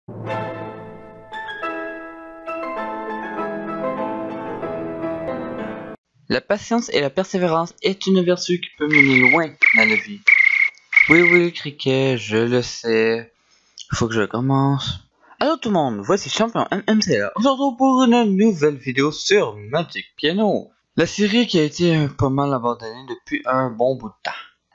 La patience et la persévérance est une vertu qui peut mener loin dans la vie. Oui, oui, Cricket, je le sais. Il faut que je commence. Allô tout le monde, voici Champion MMCA. On se retrouve pour une nouvelle vidéo sur Magic Piano. La série qui a été pas mal abandonnée depuis un bon bout de temps.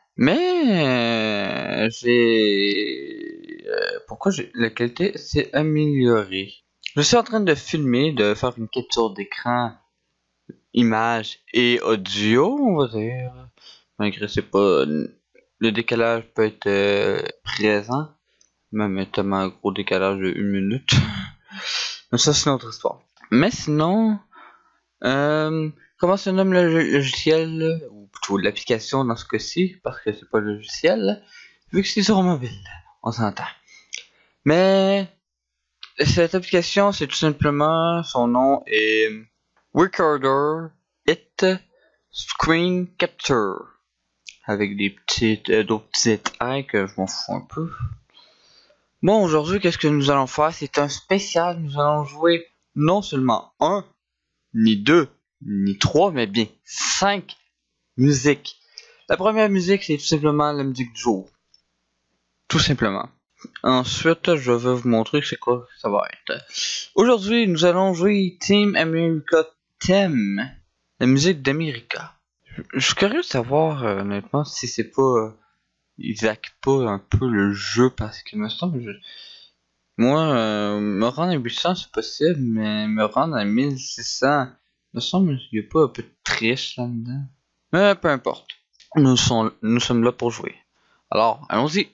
Mais pourquoi la qualité s'est améliorée. Je suis en train de filmer, de faire une capture d'écran, image et audio, on va dire. Malgré c'est pas... Le décalage peut être présent. Même tellement un gros décalage de 1 minute. Mais ça, c'est une autre histoire. Mais sinon, comment se nomme le logiciel, ou plutôt l'application dans ce cas-ci, parce que c'est pas le logiciel, vu que c'est sur mobile, on s'entend. Mais cette application, c'est tout simplement, son nom est Recorder It Screen Capture, avec des d'autres petits détails que je m'en fous un peu. Bon, aujourd'hui, qu'est-ce que nous allons faire? C'est un spécial. Nous allons jouer non seulement 1, ni 2, ni 3, mais bien 5 musiques. La première musique, c'est tout simplement la musique du jour. Tout simplement. Ensuite, je vais vous montrer c'est quoi ça va être. Aujourd'hui, nous allons jouer Team America Theme, la musique d'America. Je suis curieux de savoir, honnêtement, si c'est pas... ils hackent pas un peu le jeu, parce que me semble... Moi, me rendre à 800 c'est possible, mais me rendre à 1600, me semble qu'il n'y a pas un peu de triche là-dedans. Mais peu importe, nous sommes là pour jouer. Alors, allons-y.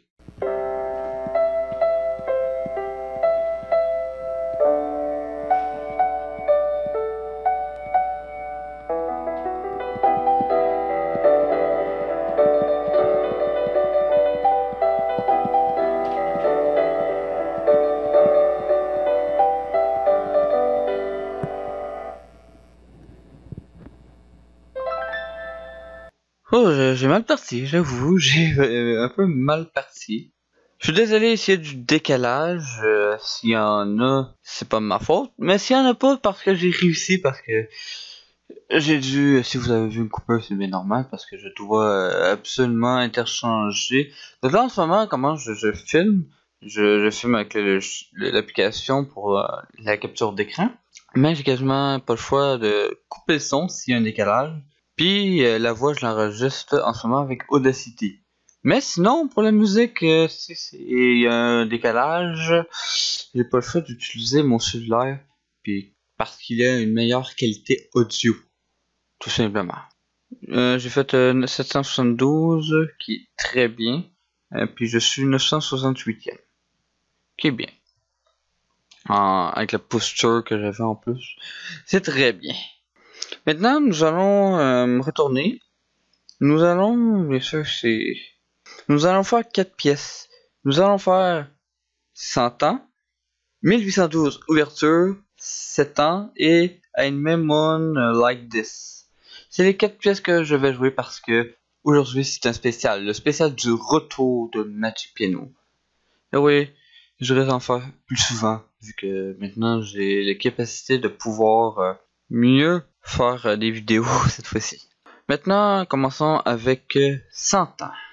Oh, j'ai mal parti, j'avoue, j'ai un peu mal parti. Je suis désolé s'il y a du décalage, s'il y en a, c'est pas ma faute, mais s'il y en a pas, parce que j'ai réussi, parce que j'ai dû, si vous avez vu une coupure, c'est bien normal, parce que je dois absolument interchanger. Donc là, en ce moment, comment je filme, je filme avec l'application pour la capture d'écran, mais j'ai quasiment pas le choix de couper le son s'il y a un décalage. Puis la voix, je l'enregistre en ce moment avec Audacity. Mais sinon, pour la musique, si il y a un décalage, j'ai pas le choix d'utiliser mon cellulaire, puis parce qu'il a une meilleure qualité audio, tout simplement. J'ai fait 772, qui est très bien, puis je suis 968e, qui est bien. Avec la posture que j'avais en plus, c'est très bien. Maintenant, nous allons retourner. Nous allons, bien sûr, nous allons faire 4 pièces. Nous allons faire 100 ans, 1812 ouverture, 7 ans et I'm Memon Like This. C'est les 4 pièces que je vais jouer parce que aujourd'hui c'est un spécial, le spécial du retour de Magic Piano. Et oui, je vais en faire plus souvent vu que maintenant j'ai les capacités de pouvoir mieux faire des vidéos cette fois-ci. Maintenant, commençons avec 100 ans.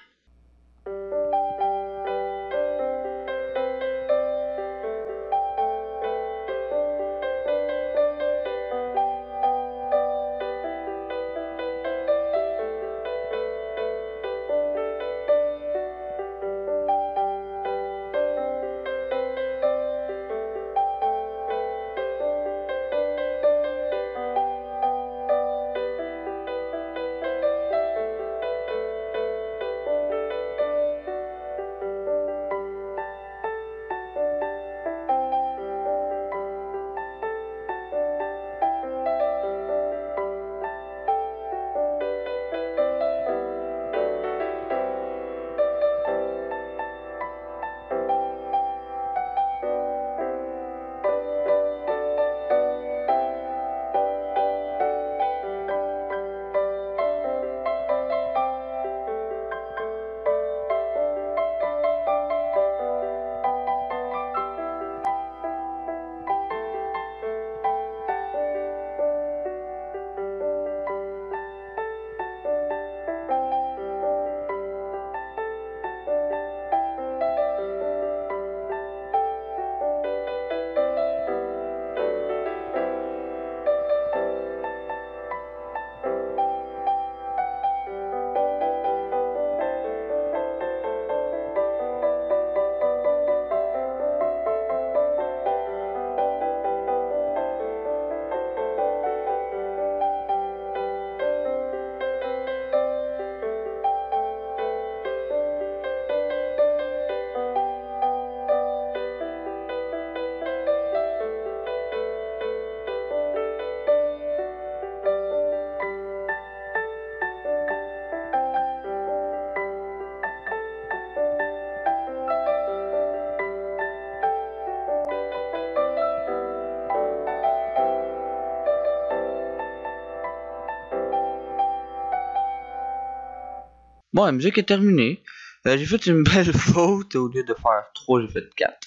Bon, la musique est terminée. J'ai fait une belle faute. Au lieu de faire 3, j'ai fait 4.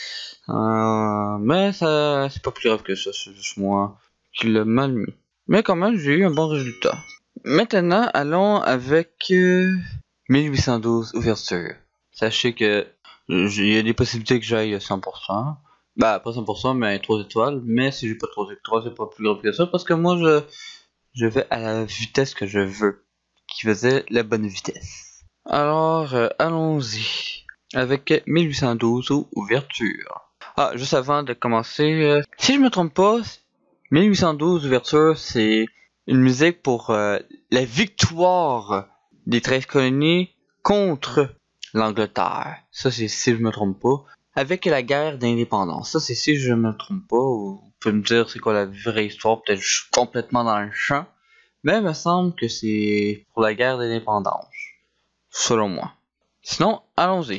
Mais ça, c'est pas plus grave que ça. C'est juste moi qui l'ai mal mis. Mais quand même, j'ai eu un bon résultat. Maintenant, allons avec 1812 ouverture. Sachez que il y a des possibilités que j'aille à 100%. Bah, pas 100%, mais 3 étoiles. Mais si j'ai pas 3 étoiles, c'est pas plus grave que ça. Parce que moi, je vais à la vitesse que je veux. Qui faisait la bonne vitesse. Alors, allons-y. Avec 1812 ouverture. Ah, juste avant de commencer, si je me trompe pas, 1812 ouverture, c'est une musique pour la victoire des 13 colonies contre l'Angleterre. Ça, c'est si je me trompe pas. Avec la guerre d'indépendance. Ça, c'est si je me trompe pas. Ou vous pouvez me dire c'est quoi la vraie histoire. Peut-être que je suis complètement dans le champ. Mais il me semble que c'est pour la guerre d'indépendance. Selon moi. Sinon, allons-y.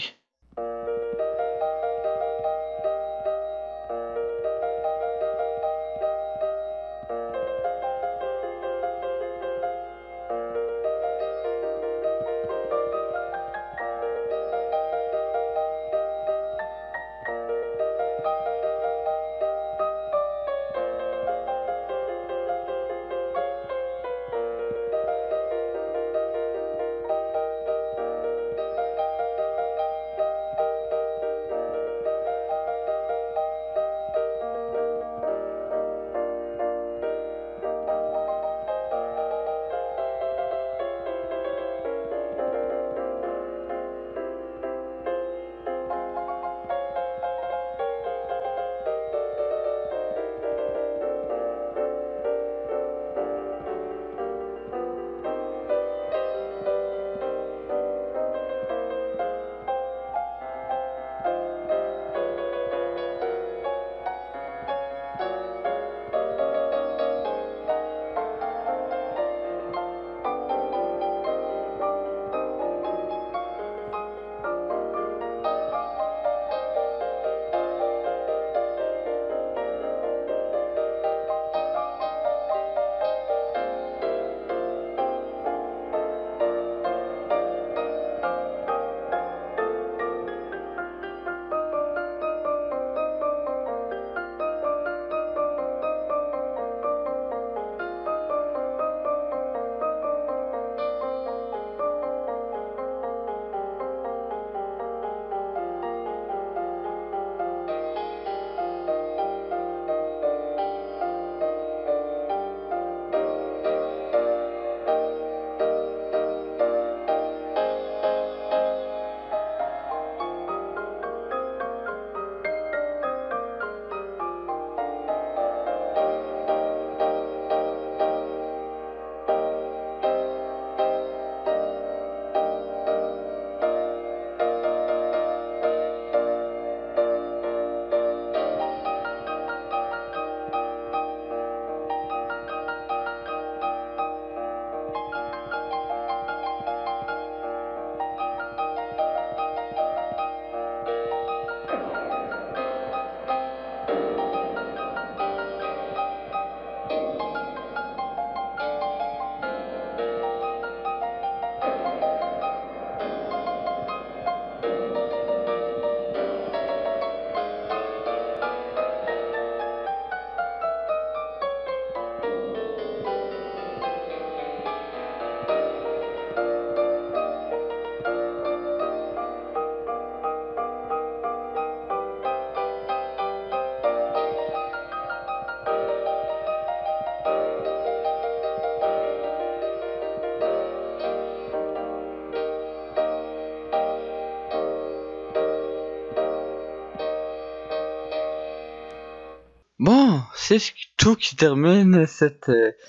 Bon, c'est tout qui termine cette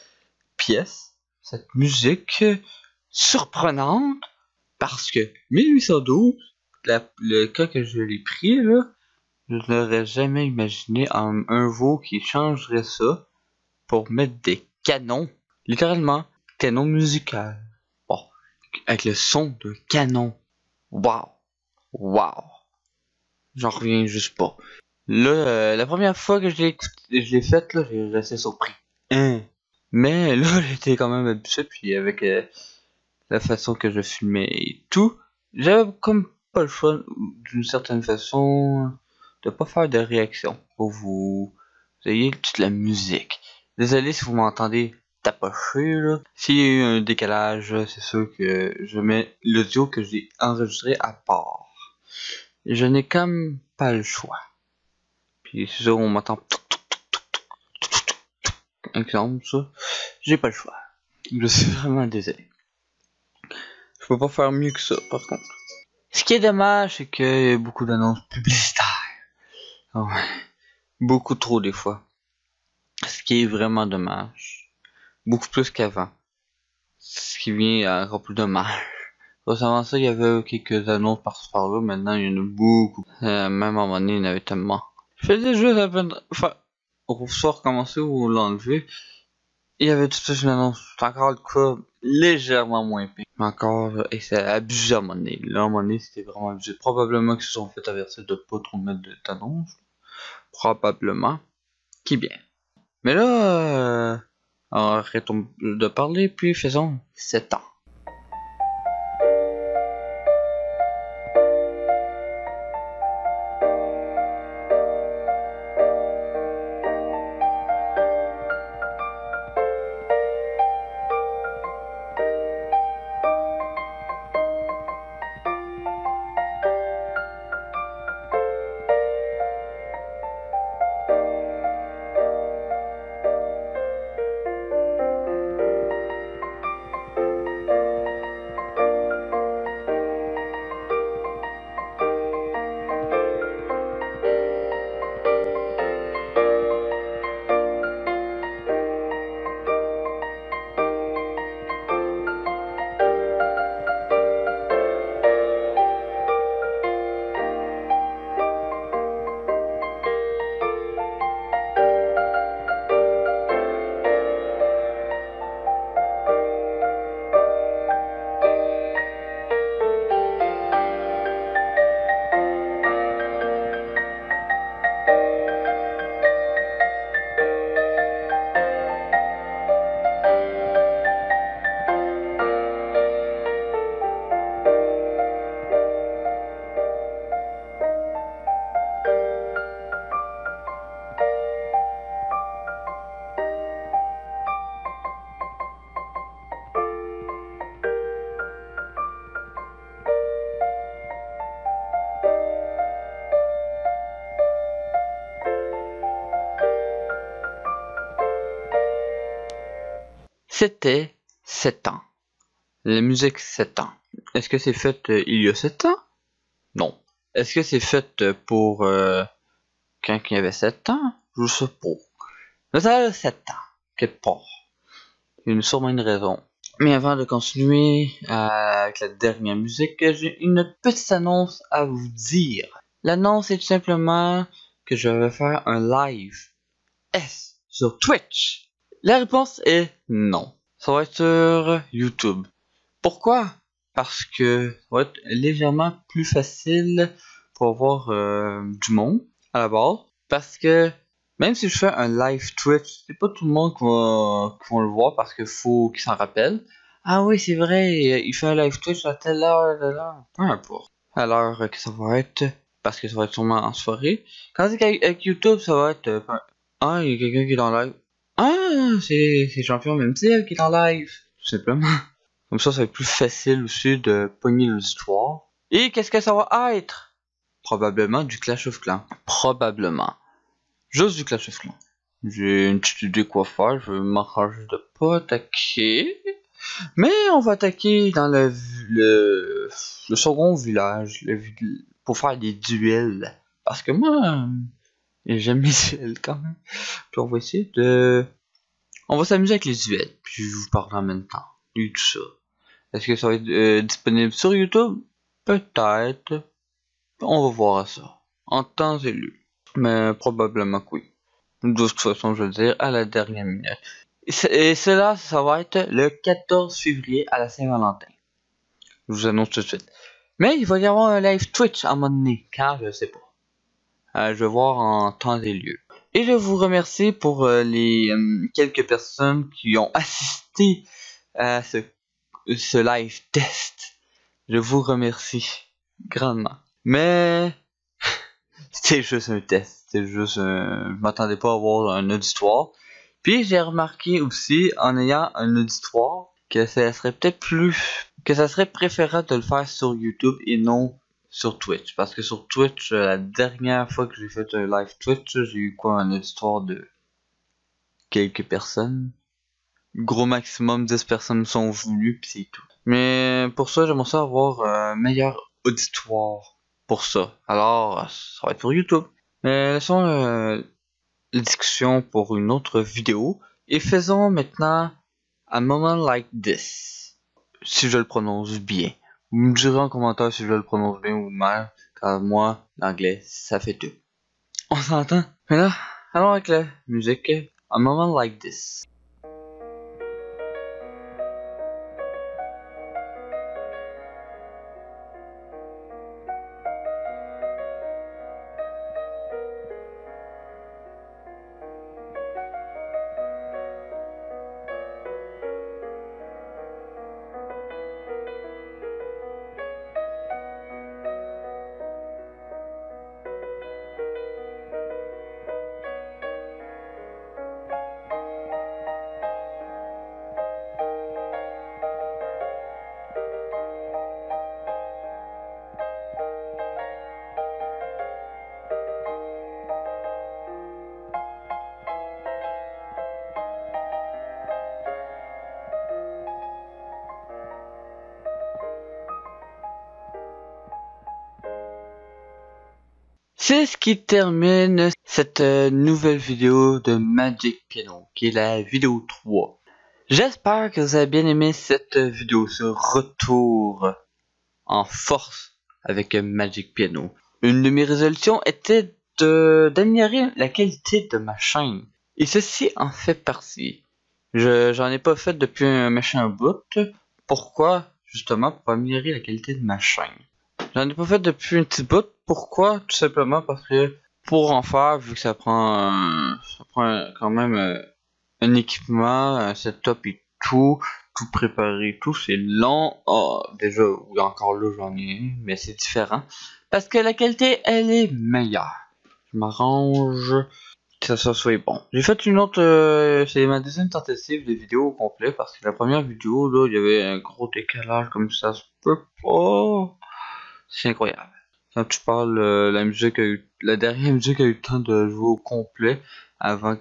pièce, cette musique surprenante, parce que 1812, le cas que je l'ai pris là, je n'aurais jamais imaginé un veau qui changerait ça pour mettre des canons, littéralement, canons musicaux. Bon, avec le son de canon. Wow, wow, j'en reviens juste pas. Là, la première fois que je l'ai faite, là, j'ai resté surpris. Hein. Mais là, j'étais quand même habitué, puis avec la façon que je filmais et tout, j'avais comme pas le choix d'une certaine façon de pas faire de réaction pour vous ayez toute la musique. Désolé si vous m'entendez tapocher là. S'il y a eu un décalage, c'est sûr que je mets l'audio que j'ai enregistré à part. Je n'ai comme pas le choix. Puis c'est sûr on m'entend exemple ça. J'ai pas le choix. Je suis vraiment désolé. Je peux pas faire mieux que ça par contre. Ce qui est dommage, c'est qu'il y a beaucoup d'annonces publicitaires. Ouais. Beaucoup trop des fois. Ce qui est vraiment dommage. Beaucoup plus qu'avant. Ce qui vient encore plus dommage. Récemment ça, il y avait quelques annonces par-ci par-là. Maintenant, il y en a beaucoup. Même à un moment donné, il y en avait tellement. Je faisais juste à peine... Enfin, au soit recommencer ou l'enlever. Il y avait tout de suite une annonce. C'est encore le cas légèrement moins pire. Mais encore, et c'est abusé à un moment donné. Là, à un moment donné, c'était vraiment abusé. Probablement qu'ils se sont fait avertir de pas trop mettre d'annonces. Probablement. Qui bien. Mais là, arrêtons de parler, puis faisons 7 ans. C'était 7 ans. La musique 7 ans. Est-ce que c'est fait il y a 7 ans? Non. Est-ce que c'est fait pour quand il y avait 7 ans? Je sais pas. Mais ça a 7 ans. Quelque part. Il y a sûrement une raison. Mais avant de continuer avec la dernière musique, j'ai une petite annonce à vous dire. L'annonce est tout simplement que je vais faire un live sur Twitch. La réponse est non. Ça va être sur YouTube. Pourquoi? Parce que ça va être légèrement plus facile pour avoir du monde à la base. Parce que même si je fais un live Twitch, c'est pas tout le monde qui va le voir parce qu'il faut qu'il s'en rappelle. Ah oui, c'est vrai, il fait un live Twitch à telle heure, peu importe. À l'heure que ça va être, parce que ça va être sûrement en soirée. Quand c'est qu'avec YouTube, ça va être... ah, il y a quelqu'un qui est en live. Ah, c'est Champion même qui est en live. Tout simplement. Comme ça va être plus facile aussi de pogner l'auditoire. Et qu'est-ce que ça va être? Probablement du Clash of Clans. Probablement. Juste du Clash of Clans. J'ai une petite idée quoi faire. Je vais m'arranger de pas attaquer. Mais on va attaquer dans le second village. Pour faire des duels. Parce que moi, j'aime les duels quand même. Puis on va essayer de... On va s'amuser avec les duels. Puis je vous parle en même temps. Et tout ça. Est-ce que ça va être disponible sur YouTube? Peut-être. On va voir ça. En temps et lieu. Mais probablement que oui. De toute façon, je veux dire, à la dernière minute. Et cela, ça va être le 14 février à la Saint-Valentin. Je vous annonce tout de suite. Mais il va y avoir un live Twitch à un moment donné. Quand, je sais pas. Je vais voir en temps et lieu. Et je vous remercie pour les quelques personnes qui ont assisté à ce ce live test. Je vous remercie grandement. Mais c'était juste un test. C'était juste je m'attendais pas à avoir un auditoire. Puis j'ai remarqué aussi, en ayant un auditoire, que ça serait peut-être que ça serait préférable de le faire sur YouTube et non sur Twitch. Parce que sur Twitch, la dernière fois que j'ai fait un live Twitch, j'ai eu un auditoire de quelques personnes. Gros maximum 10 personnes sont venues, pis c'est tout. Mais pour ça, j'aimerais ça avoir un meilleur auditoire pour ça. Alors, ça va être pour YouTube. Mais laissons la discussion pour une autre vidéo. Et faisons maintenant A Moment Like This. Si je le prononce bien. Vous me direz en commentaire si je le prononce bien ou mal. Car moi, l'anglais, ça fait tout. On s'entend? Mais là, allons avec la musique. A Moment Like This. C'est ce qui termine cette nouvelle vidéo de Magic Piano, qui est la vidéo 3. J'espère que vous avez bien aimé cette vidéo, ce retour en force avec Magic Piano. Une de mes résolutions était d'améliorer la qualité de ma chaîne. Et ceci en fait partie. J'en ai pas fait depuis un machin bout. Pourquoi? Justement pour améliorer la qualité de ma chaîne. J'en ai pas fait depuis un petit bout. Pourquoi? Tout simplement parce que pour en faire, vu que ça prend quand même un équipement, un setup et tout préparer, tout, c'est long. Oh, déjà, oui, encore là, j'en ai un, mais c'est différent. Parce que la qualité, elle est meilleure. Je m'arrange que ça soit bon. J'ai fait une autre, c'est ma deuxième tentative de vidéo au complet, parce que la première vidéo, là, il y avait un gros décalage comme ça se peut pas. C'est incroyable. Quand tu parles, la dernière musique a eu le temps de jouer au complet avant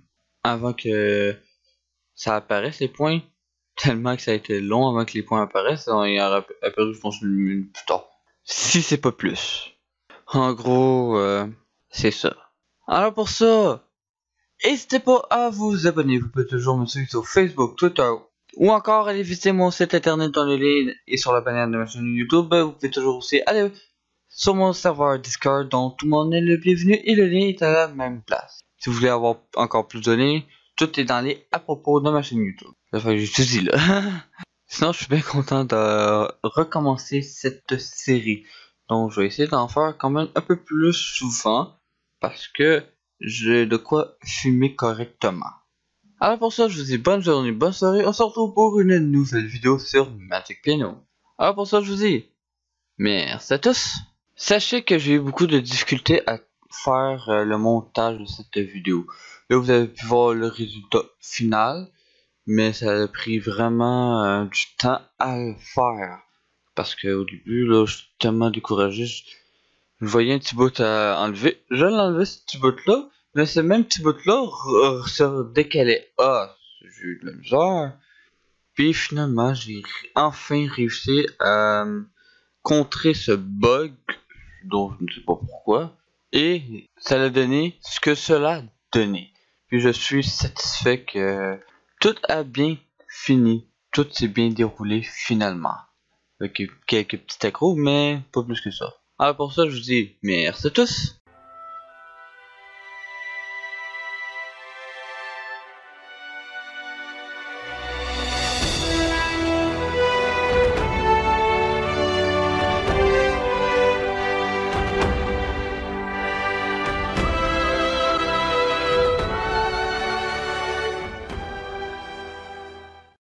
que ça apparaisse les points. Tellement que ça a été long avant que les points apparaissent, il a apparu, je pense, une minute plus tard. Si c'est pas plus. En gros, c'est ça. Alors pour ça, n'hésitez pas à vous abonner. Vous pouvez toujours me suivre sur Facebook, Twitter, ou encore aller visiter mon site internet dans le lien et sur la bannière de ma chaîne YouTube. Vous pouvez toujours aussi aller sur mon serveur Discord, dont tout le monde est le bienvenu et le lien est à la même place. Si vous voulez avoir encore plus de liens, tout est dans les à propos de ma chaîne YouTube. Ça fait que j'ai tout dit là. Sinon, je suis bien content de recommencer cette série. Donc, je vais essayer d'en faire quand même un peu plus souvent parce que j'ai de quoi filmer correctement. Alors pour ça, je vous dis bonne journée, bonne soirée. On se retrouve pour une nouvelle vidéo sur Magic Piano. Alors pour ça, je vous dis merci à tous. Sachez que j'ai eu beaucoup de difficultés à faire le montage de cette vidéo. Là, vous avez pu voir le résultat final, mais ça a pris vraiment du temps à le faire. Parce que au début, là, je suis tellement découragé. Je voyais un petit bout à enlever. Je l'ai enlevé ce petit bout là, mais ce même petit bout là se décalait. Ah, j'ai eu de la misère. Puis finalement, j'ai enfin réussi à contrer ce bug dont je ne sais pas pourquoi, et ça a donné ce que cela a donné. Puis je suis satisfait que tout a bien fini, tout s'est bien déroulé finalement. Avec quelques petits accros, mais pas plus que ça. Alors pour ça, je vous dis merci à tous.